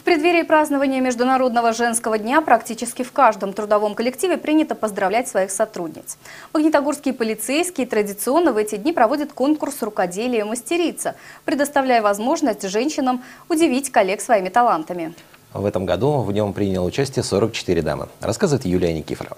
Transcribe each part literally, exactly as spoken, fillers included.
преддверии празднования Международного женского дня практически в каждом трудовом коллективе принято поздравлять своих сотрудниц. Магнитогорские полицейские традиционно в эти дни проводят конкурс рукоделия «Мастерица», предоставляя возможность женщинам удивить коллег своими талантами. В этом году в нем приняло участие сорок четыре дамы, рассказывает Юлия Никифорова.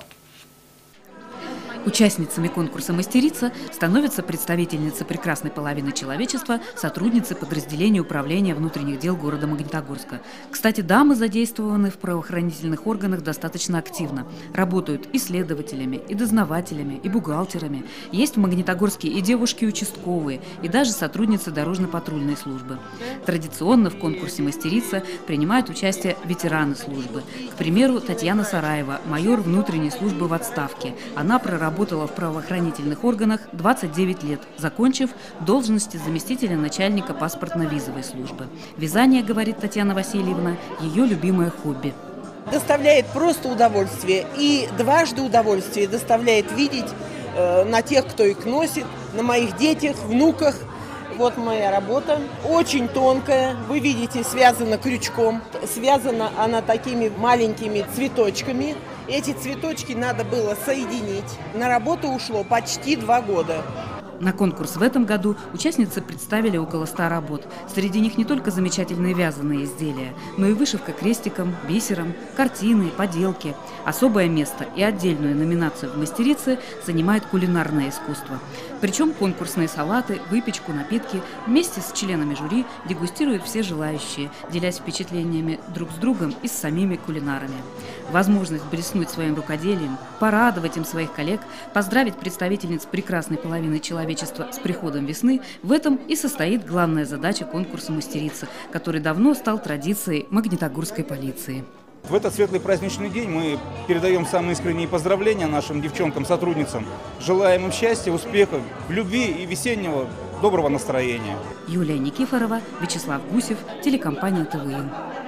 Участницами конкурса «Мастерица» становятся представительницы прекрасной половины человечества, сотрудницы подразделения управления внутренних дел города Магнитогорска. Кстати, дамы задействованы в правоохранительных органах достаточно активно. Работают и следователями, и дознавателями, и бухгалтерами. Есть в Магнитогорске и девушки-участковые, и даже сотрудницы дорожно-патрульной службы. Традиционно в конкурсе «Мастерица» принимают участие ветераны службы. К примеру, Татьяна Сараева, майор внутренней службы в отставке. Она проработала Работала в правоохранительных органах двадцать девять лет, закончив должности заместителя начальника паспортно-визовой службы. Вязание, говорит Татьяна Васильевна, ее любимое хобби. Доставляет просто удовольствие, и дважды удовольствие доставляет видеть э, на тех, кто их носит, на моих детях, внуках. Вот моя работа, очень тонкая, вы видите, связана крючком, связана она такими маленькими цветочками. Эти цветочки надо было соединить. На работу ушло почти два года. На конкурс в этом году участницы представили около ста работ. Среди них не только замечательные вязаные изделия, но и вышивка крестиком, бисером, картины, поделки. Особое место и отдельную номинацию в «Мастерице» занимает кулинарное искусство. Причем конкурсные салаты, выпечку, напитки вместе с членами жюри дегустируют все желающие, делясь впечатлениями друг с другом и с самими кулинарами. Возможность блеснуть своим рукоделием, порадовать им своих коллег, поздравить представительниц прекрасной половины человечества с приходом весны – в этом и состоит главная задача конкурса «Мастерица», который давно стал традицией магнитогорской полиции. В этот светлый праздничный день мы передаем самые искренние поздравления нашим девчонкам, сотрудницам. Желаем им счастья, успеха, любви и весеннего доброго настроения. Юлия Никифорова, Вячеслав Гусев, телекомпания ТВН.